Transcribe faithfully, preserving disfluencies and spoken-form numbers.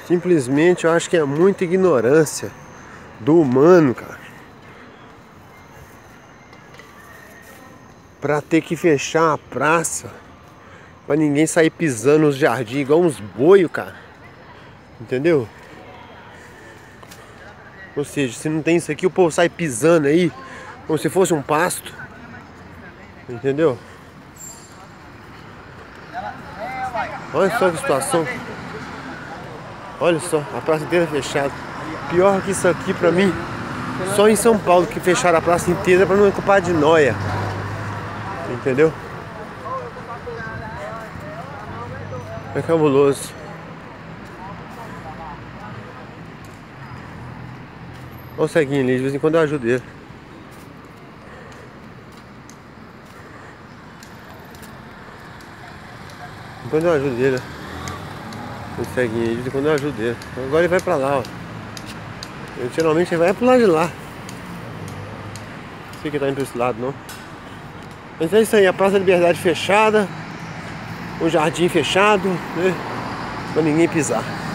Simplesmente eu acho que é muita ignorância do humano, cara, pra ter que fechar a praça, pra ninguém sair pisando nos jardins igual uns boios, cara. Entendeu? Ou seja, se não tem isso aqui, o povo sai pisando aí como se fosse um pasto. Entendeu? Olha só que situação. Olha só, a praça inteira fechada. Pior que isso aqui pra mim, só em São Paulo que fecharam a praça inteira pra não ocupar de noia. Entendeu? É cabuloso. Olha o ceguinho ali, de vez em quando eu ajudo ele. De vez em quando eu ajudo ele. O ceguinho aí, de vez em quando eu ajudo ele. Agora ele vai pra lá, ó. Ele, geralmente ele vai pro lado de lá. Não sei que tá indo pra esse lado, não. Mas é isso aí, a Praça da Liberdade fechada. O jardim fechado, né? Pra ninguém pisar.